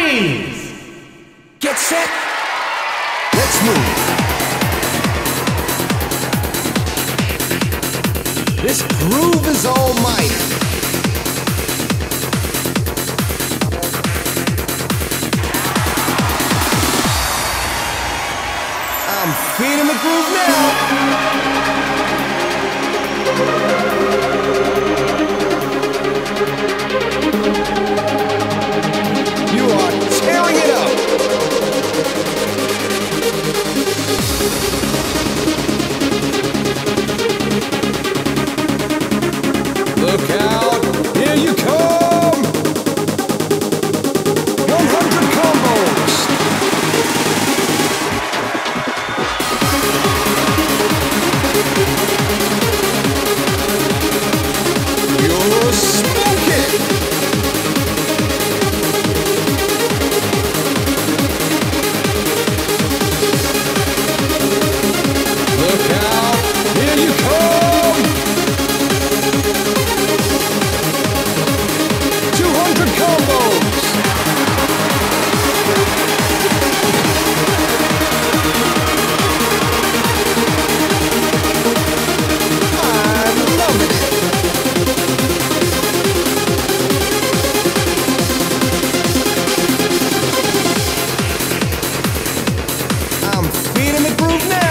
freeze! Get set. Let's move. This groove is almighty. I'm feeling the groove now. You are tearing it up. Look out, here you come! 100 combos! You're smoking! Look out, here you come! 200 combos! I'm loving it! I'm feeling the groove now!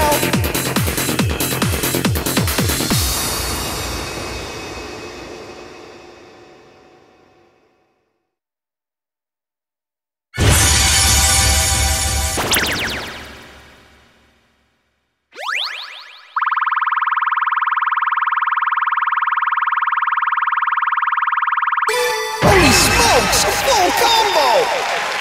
Holy smokes! A full combo!